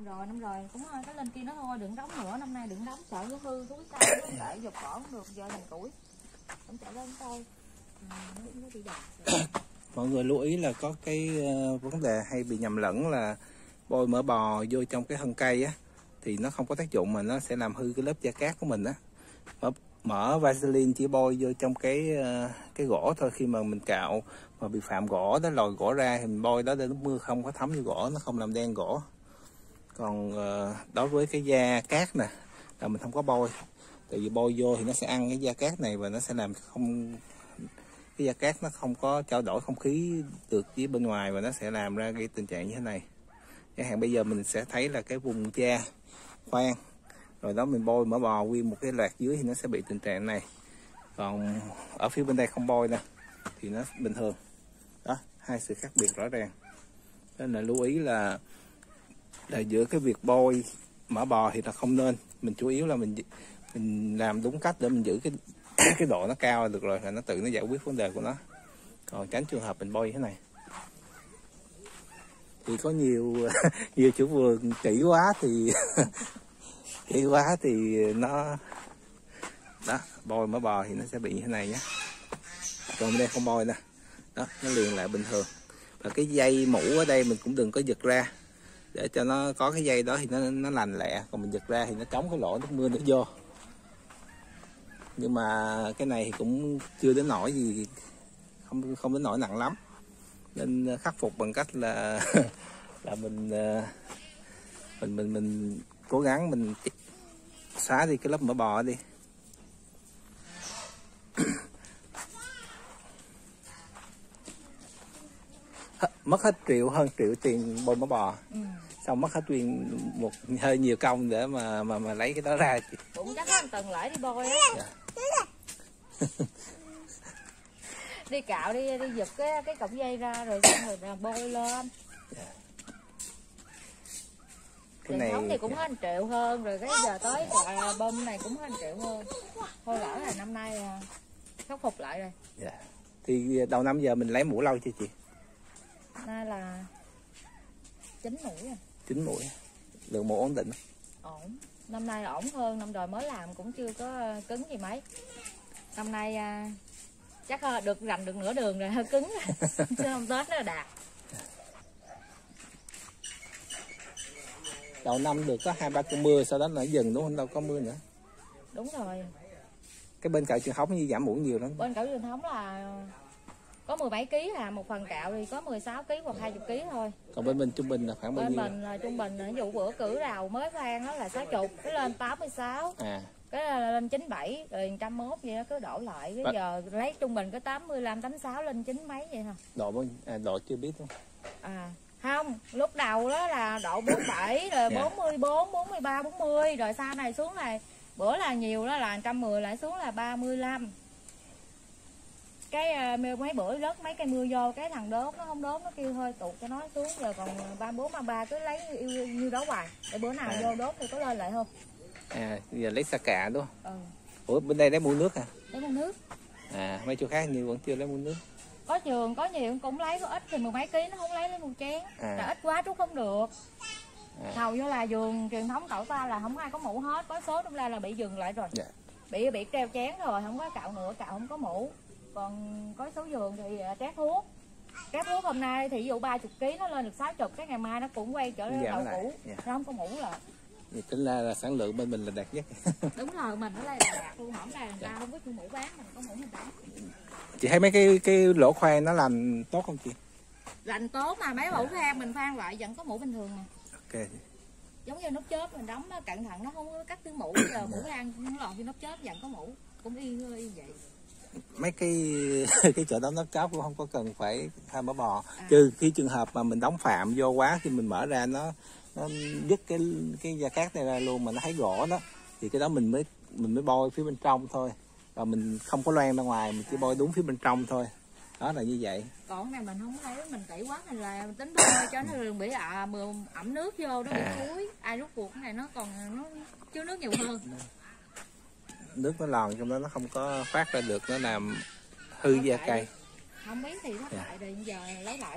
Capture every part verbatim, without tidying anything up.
năm rồi năm rồi cũng cái lên kia nó thôi, đừng đóng nữa, năm nay đừng đóng sợ nó hư thúi sao để dục cỏ cũng được, giờ thành tuổi cũng chạy lên thôi. À, nó, nó bị dập. Mọi người lưu ý là có cái uh, vấn đề hay bị nhầm lẫn là bôi mỡ bò vô trong cái thân cây á thì nó không có tác dụng mà nó sẽ làm hư cái lớp da cát của mình á. Mỡ, mỡ Vaseline chỉ bôi vô trong cái uh, cái gỗ thôi, khi mà mình cạo mà bị phạm gỗ đó, lòi gỗ ra thì mình bôi đó để nước mưa không có thấm vô gỗ, nó không làm đen gỗ. Còn uh, đối với cái da cát nè là mình không có bôi, tại vì bôi vô thì nó sẽ ăn cái da cát này và nó sẽ làm không cái da cát nó không có trao đổi không khí được với bên ngoài và nó sẽ làm ra cái tình trạng như thế này. Chẳng hạn bây giờ mình sẽ thấy là cái vùng da khoan rồi đó, mình bôi mỡ bò nguyên một cái loạt dưới thì nó sẽ bị tình trạng này, còn ở phía bên đây không bôi nè thì nó bình thường đó, hai sự khác biệt rõ ràng. Nên là lưu ý là là giữa cái việc bôi mỡ bò thì là không nên, mình chủ yếu là mình mình làm đúng cách để mình giữ cái cái độ nó cao được rồi là nó tự nó giải quyết vấn đề của nó, còn tránh trường hợp mình bôi như thế này. Thì có nhiều nhiều chủ vườn kỹ quá thì kỹ quá thì nó đó, bôi mỡ bò thì nó sẽ bị như thế này nhé. Còn bên đây không bôi nè, đó nó liền lại bình thường. Và cái dây mũ ở đây mình cũng đừng có giật ra, để cho nó có cái dây đó thì nó nó lành lẹ, còn mình giật ra thì nó chống cái lỗ nước mưa nước vô. Nhưng mà cái này thì cũng chưa đến nỗi gì, không không đến nỗi nặng lắm, nên khắc phục bằng cách là là mình mình mình mình cố gắng mình xóa đi cái lớp mỡ bò đi. Mất hết triệu hơn triệu tiền bôi mỡ bò. Ừ. Xong mất hết tiền một hơi nhiều công để mà mà mà lấy cái đó ra. Cũng chắc anh Tần lại đi bôi á. Dạ. Đi cạo đi đi giật cái cái cọng dây ra rồi xong rồi bôi lên. Dạ. Cái này thì cũng hết một triệu hơn rồi, cái giờ tới chợ bơm này cũng hết một triệu hơn. Thôi lỡ là năm nay khắc phục lại rồi. Dạ. Thì đầu năm giờ mình lấy mũ lâu chưa chị? Nay là chín mũi rồi. chín mũi. Lượng mũ ổn định. Ổn. Năm nay ổn hơn, năm rồi mới làm cũng chưa có cứng gì mấy. Năm nay chắc được rành được nửa đường rồi, hơi cứng rồi. Chứ không Tết nó là đạt. Đầu năm được có hai ba cơn mưa, sau đó nó dừng đúng không? Đâu có mưa nữa. Đúng rồi. Cái bên cạo truyền thống như giảm muỗng nhiều lắm. Bên cạo truyền thống là có mười bảy ký à, một phần cạo thì có mười sáu ký hoặc hai mươi ký thôi. Còn bên mình trung bình là khoảng bao nhiêu? Bên mình là trung bình, ví dụ bữa cử đầu mới phan đó là sáu mươi, cái lên tám mươi sáu. À. Cái lên chín mươi bảy rồi một trăm mốt vậy đó, cứ đổ lại. Bây giờ lấy trung bình cái tám mươi lăm, tám mươi sáu lên chín mấy vậy hả? Độ bao à, độ chưa biết không? À, không, lúc đầu đó là độ bốn mươi bảy rồi yeah. bốn mươi bốn, bốn mươi ba, bốn mươi rồi sau này xuống này bữa là nhiều đó là một trăm mười lại xuống là ba mươi lăm. Cái mấy bữa rớt mấy cây mưa vô, cái thằng đốt nó không đốt, nó kêu hơi tụt cho nó xuống, giờ còn ba mươi bốn, ba mươi ba cứ lấy như, như đó hoài để bữa nào à. Vô đốt thì có lên lại không? À, giờ lấy sa cạ đúng không? Ừ. Ủa bên đây lấy muỗng nước à? Lấy muỗng nước. À, mấy chỗ khác như vẫn chưa lấy muỗng nước. Có trường có nhiều cũng lấy, có ít thì mười mấy ký nó không lấy lấy một chén. À. Là ít quá trút không được. À. Hầu như là vườn truyền thống cậu ta là không ai có mũ hết, có số trong ra là bị dừng lại rồi. Dạ. Bị bị treo chén rồi, không có cạo nữa, cạo không có mũ. Còn có số vườn thì trét thuốc. Trét thuốc hôm nay thì ví dụ ba mươi ký nó lên được sáu mươi, cái ngày mai nó cũng quay trở lại đầu cũ. Dạ. Nó không có mũ là. Vậy tính ra là sản lượng bên mình là đạt nhất. Đúng rồi, mình ở đây là đạt luôn, hổng là người ta không có chu mũ bán, mình có mũ mình bán. Chị thấy mấy cái cái lỗ khoan nó làm tốt không chị? Làm tốt mà, mấy mũ phan mình phan lại vẫn có mũ bình thường mà. Ok. Giống như nút chớp mình đóng nó cẩn thận, nó không có cắt tiếng mũ, giờ mũ phan nó lọt như nút chớp vẫn có mũ, cũng y y vậy. Mấy cái cái chợ đóng nắp chóp cũng không có cần phải thay mỡ bò, à. Trừ khi trường hợp mà mình đóng phạm vô quá, khi mình mở ra nó nó dứt cái cái da cát này ra luôn mà nó thấy gỗ đó thì cái đó mình mới mình mới bôi phía bên trong thôi, và mình không có loang ra ngoài, mình chỉ bôi đúng phía bên trong thôi, đó là như vậy. Còn cái này mình không thấy, mình kỹ quá mình là mình tính thôi cho nó đừng bị à, ẩm nước vô nó bị à. Thúi, ai rút cuộc cái này nó còn nó chứa nước nhiều hơn. Nước nó lòn trong đó nó không có phát ra được, nó làm hư da cây. Không biết thì thất lại rồi giờ lấy lại.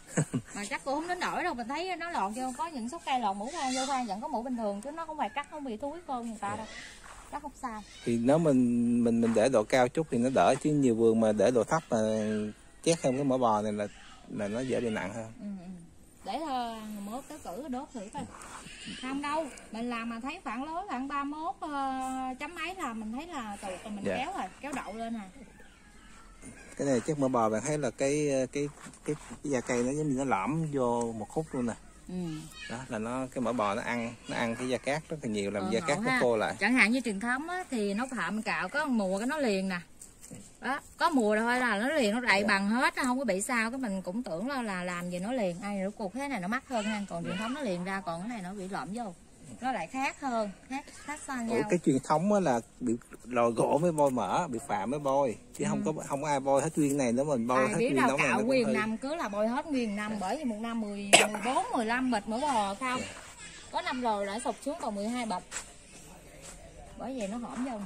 Mà chắc cô không đến nổi đâu, mình thấy nó lọt vô, có những số cây lọt mũ khoan vô khoan vẫn có mũ bình thường, chứ nó không phải cắt không bị thúi con người ta đâu. Chắc không sao. Thì nếu mình mình mình để độ cao chút thì nó đỡ, chứ nhiều vườn mà để độ thấp mà chét hơn cái mỡ bò này là là nó dễ bị nặng hơn. Ừ, ừ. Để thôi mốt tới cử đốt thử coi. Không đâu, mình làm mà thấy khoảng lối khoảng ba mươi mốt uh, chấm mấy là mình thấy là từ từ mình dạ. kéo rồi, kéo đậu lên rồi. Cái này chắc mỡ bò bạn thấy là cái cái cái, cái da cây nó giống như nó lõm vô một khúc luôn nè. Ừ. Đó là nó cái mỡ bò nó ăn nó ăn cái da cát rất là nhiều, làm ừ, da cát nó khô lại. Chẳng hạn như truyền thống á, thì nó phạm cạo có một mùa cái nó liền nè. Đó, có mùa thôi là nó liền, nó đậy dạ. bằng hết, nó không có bị sao, cái mình cũng tưởng là, là làm gì nó liền. Ai nó cục thế này nó mắc hơn nha, còn truyền thống nó liền ra, còn cái này nó bị lõm vô. Nó lại khác hơn, khác khác xa nhau. Ủa, cái truyền thống á là bị lò gỗ mới bôi mỡ, bị phạm mới bôi, chứ ừ. không có không có ai bôi hết nguyên này nữa, mình bôi ai hết biết nguyên đâu cạo nguyên năm cứ là bôi hết nguyên năm, bởi vì một năm mười, mười bốn, mười lăm bịch mỡ bò không. Có năm rồi lại sụt xuống còn mười hai bịch. Bởi vì nó hõm vô.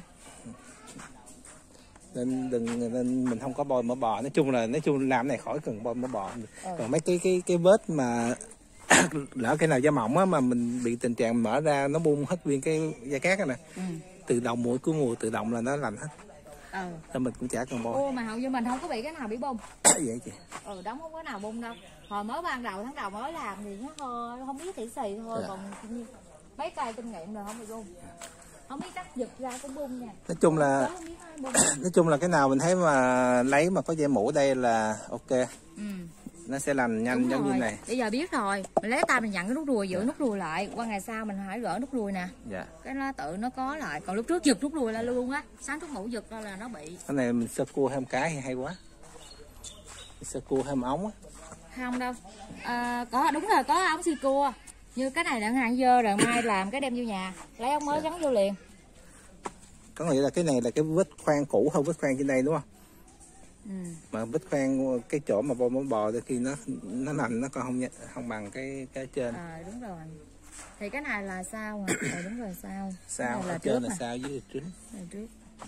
Nên đừng nên mình không có bôi mỡ bò, nói chung là nói chung làm này khỏi cần bôi mỡ bò. Ừ. Còn mấy cái cái cái vết mà lỡ cái nào da mỏng á mà mình bị tình trạng mở ra nó bung hết nguyên cái da cát này nè. Ừ. Từ đầu mũi cuối mùa tự động là nó lành hết. Ừ. Nên mình cũng chả cần bôi. Ô mà hầu như mình không có bị cái nào bị bung. Vậy chị. Ừ, đóng không có nào bung đâu. Hồi mới ban đầu tháng đầu mới làm thì nó hơi không biết thị xì thôi, dạ. Còn mấy cây kinh nghiệm rồi không bị bung. Không biết cắt giật ra cũng bung nha. Nói chung là nói chung là cái nào mình thấy mà lấy mà có dây mũ đây là ok. Ừ. Nó sẽ làm nhanh. Đúng giống rồi. Như này. Bây giờ biết rồi, mình lấy tay mình nhận cái nút ruồi, giữ dạ. nút ruồi lại, qua ngày sau mình phải gỡ nút ruồi nè. Dạ. Cái nó tự nó có lại, còn lúc trước giật nút ruồi là luôn á, sáng thuốc mũ giật ra là nó bị. Cái này mình sơ cua thêm cái hay quá. Sơ cua thêm ống á. Không đâu. À, có đúng rồi, có ống xì cua. Như cái này đặng hạn dơ rồi mai làm cái đem vô nhà, lấy ống mới dạ. gắn vô liền. Có nghĩa là cái này là cái vết khoan cũ hơn vết khoan trên đây đúng không? Ừ. Mà vết khoan cái chỗ mà bôi mỡ bò đôi khi nó nó nằm nó còn không không bằng cái cái trên. À, đúng rồi. Thì cái này là sao mà? À, đúng rồi sao? Sao ở trên là sao dưới là trứng. Này trước.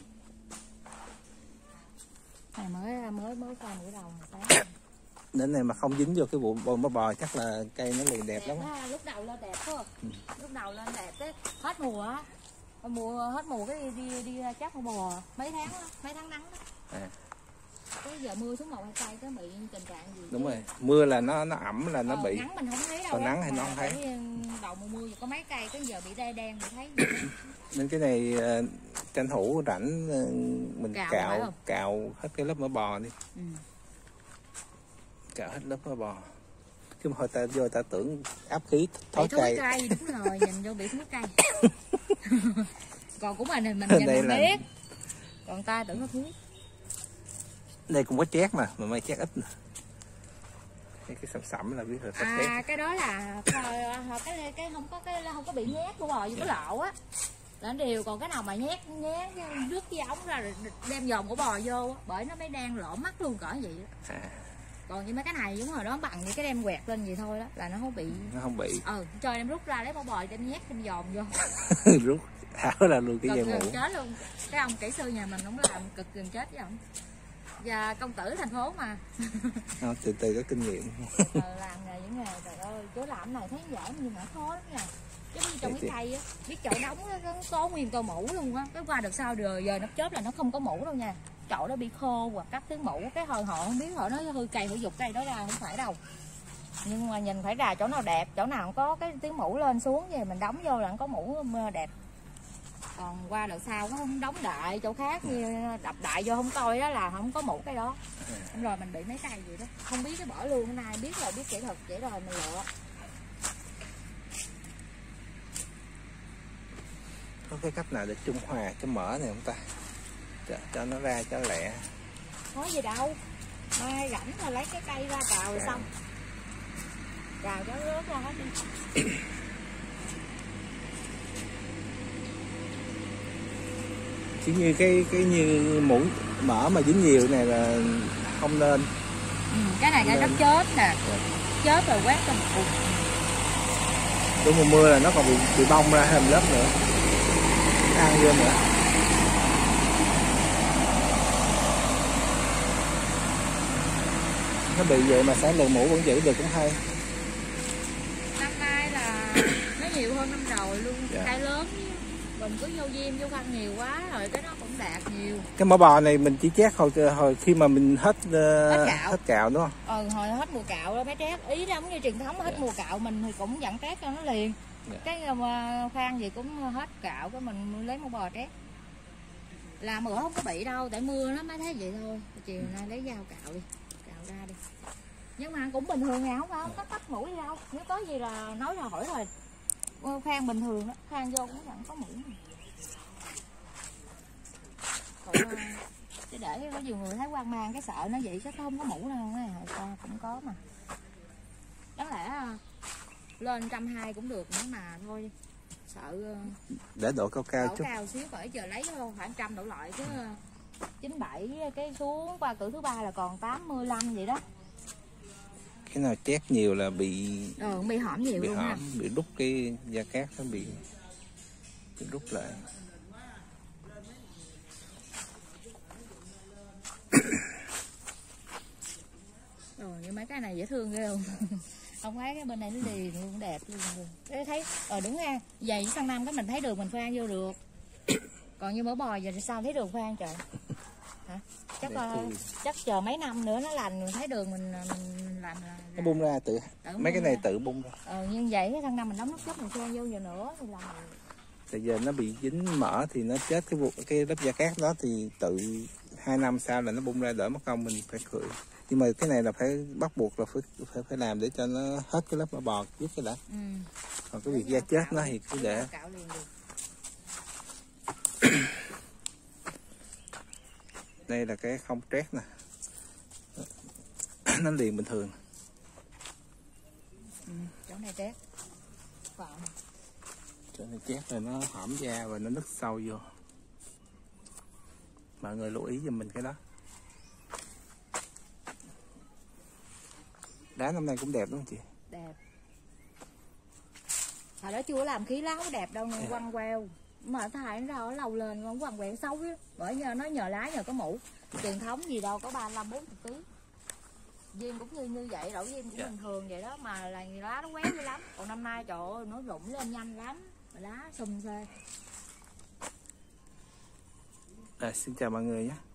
Này mới mới mới khoan buổi đầu sáng. Đến này mà không dính vô cái vụ bôi mỡ bò chắc là cây nó liền đẹp, đẹp lắm. Đó, lúc đầu lên đẹp thôi. Ừ. Lúc đầu lên đẹp đấy, hết mùa á. Mùa hết mùa cái đi đi, đi chắc mùa bò mấy tháng đó, mấy tháng nắng đó. À. Cái giờ mưa xuống một hai cây cái bị tình trạng gì? Đúng rồi, mưa là nó nó ẩm là nó ờ, bị. Nắng mình không thấy đâu. Còn nắng thì nó không thấy. Đầu mùa mưa có mấy cây cái giờ bị đen đen bị thấy. Nên cái này uh, tranh thủ rảnh uh, mình cạo cạo, cạo hết cái lớp mỡ bò đi. Ừ. Cạo hết lớp mỡ bò. Chứ mà hồi ta vô ta tưởng áp khí thối cây. cây. Đúng rồi, nhìn vô bị thối cây. Còn của mình thì mình nhìn mình là... biết. Còn ta tưởng nó thối. Đây cũng có chét mà, mà may chét ít nè. Cái, cái sẩm sẩm là biết rồi. À chét. Cái đó là cái cái không có cái không có bị nhét của bò, như cái lỗ á. Là điều, còn cái nào mà nhét nhét rước cái ống ra rồi đem dòm của bò vô, bởi nó mới đang lỗ mắt luôn cỡ vậy đó. À. Còn như mấy cái này giống rồi đó, bằng như cái đem quẹt lên gì thôi đó là nó không bị. Nó không bị. Ừ, cho em rút ra lấy mỡ bò đem nhét đem dòm vô. Rút tháo ra luôn cái dây mũ. Chết luôn. Cái ông kỹ sư nhà mình cũng làm cực gần chết với ông. Và công tử thành phố mà. Nó từ từ có kinh nghiệm. Ừ, làm nghề những nghề trời ơi, chỗ làm này thấy dễ nhưng mà khó lắm nha. Giống như trong cái cây á, biết chỗ đóng nó có nguyên tô mũ luôn á, cái qua được sau rồi giờ nó chớp là nó không có mũ đâu nha. Chỗ đó bị khô hoặc cắt tiếng mũ, cái hồi họ không biết họ nói hư cây hư dục cây đó ra không phải đâu. Nhưng mà nhìn phải ra chỗ nào đẹp, chỗ nào không có cái tiếng mũ lên xuống thì mình đóng vô là nó có mũ đẹp. Còn qua đợt sau có không đóng đại chỗ khác như đập đại vô không coi đó là không có mũ cái đó. Rồi mình bị mấy cây gì đó không biết cái bỏ luôn, cái này biết rồi biết kỹ thuật vậy rồi mình lựa. Có cái cách nào để trung hòa cái mỡ này không ta, cho, cho nó ra cho lẹ? Có gì đâu, mai rảnh là lấy cái cây ra cào rồi xong cào cho rớt ra hết đi. Chỉ như cái cái như mũ mỡ mà dính nhiều này là không nên. Ừ, cái này cái nó chết nè, chết rồi quét cho một cục. Đúng mùa mưa là nó còn bị bị bong ra thêm lớp nữa, ăn vô nữa. nó bị vậy mà sản lượng mũ vẫn giữ được cũng hay. Năm nay là nó nhiều hơn năm rồi luôn. Dạ. Cây lớn mình cứ vô diêm vô khăn nhiều quá rồi cái nó cũng đạt nhiều. Cái mỡ bò này mình chỉ chét hồi hồi khi mà mình hết uh, hết, cạo. hết cạo đúng không? Ừ, hồi hết mùa cạo đó mới trét. Ý giống như truyền thống hết dạ. Mùa cạo mình thì cũng vẫn trét cho nó liền. Dạ. Cái mà khoan gì cũng hết cạo cái mình lấy mỡ bò trét. Làm bữa không có bị đâu, tại mưa nó mới thấy vậy thôi. Chiều nay lấy dao cạo đi, cạo ra đi. Nhưng mà cũng bình thường nè, không phải không có tách mũi gì đâu. Nếu có gì là nói ra hỏi rồi. Khoan bình thường đó, khoan vô cũng vẫn có mũi. Còn, chứ để có nhiều người thấy hoang mang cái sợ nó vậy chứ không có mũ đâu này, hồi qua cũng có mà. Đáng lẽ lên trăm hai cũng được nữa mà thôi. Sợ để độ cao cao độ chút. Cao xíu phải giờ lấy khoảng trăm đổ lại chứ chín bảy cái xuống qua cử thứ ba là còn tám mươi lăm vậy đó. Cái nào chét nhiều là bị ừ, bị hõm nhiều bị luôn hõm, ha. Bị rút cái da cát nó bị, bị rút lại. Rồi nhưng mấy cái này dễ thương ghê không? Không thấy cái bên này nó liền luôn, đẹp luôn. Thế thấy ờ đúng ha, giày với xăng năm cái mình thấy đường mình khoan vô được. Còn như mỡ bò giờ thì sao thấy đường khoan trời? Hả? Chắc uh, chắc chờ mấy năm nữa nó lành mình thấy đường mình, mình làm là nó bung ra tự, tự mấy cái này ra. Tự bung ra. Ờ nhưng vậy cái xăng năm mình đóng nước chút mình khoan vô giờ nữa thì làm. Tại giờ nó bị dính mỡ thì nó chết cái cái lớp da cát đó thì tự hai năm sau là nó bung ra, đỡ mất công mình phải khử. Nhưng mà cái này là phải bắt buộc là phải phải, phải làm để cho nó hết cái lớp mỡ bò giúp cái đã. Ừ. Còn cái việc da chết nó thì cứ để. Đây là cái không trét nè. Nó liền bình thường. Ừ, chỗ này trét. Wow. Chỗ này trét rồi nó hõm da và nó nứt sâu vô. Mọi người lưu ý giùm mình cái đó. Đá năm nay cũng đẹp đúng không chị? Đẹp. Hồi đó chưa làm khí lá đẹp đâu nên quăng queo. Mà thay nó ra lâu lên nó quăng quẹo xấu á. Bởi nhờ nó nhờ lá nhờ có mũ. Truyền thống gì đâu có ba mươi lăm bốn mươi ký. Diêm cũng như như vậy, đổ diêm cũng yeah. Bình thường vậy đó mà là lá nó quéo dữ lắm. Còn năm nay trời ơi nó rụng lên nhanh lắm. Lá sum phê. À, xin chào mọi người nhé.